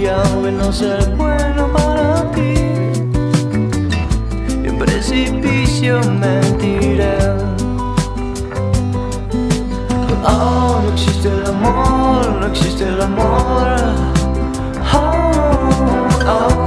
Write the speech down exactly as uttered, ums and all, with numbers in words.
confiado en no ser bueno para ti. En precipicio me tiré. Oh, no existe el amor, no existe el amor. Oh, oh.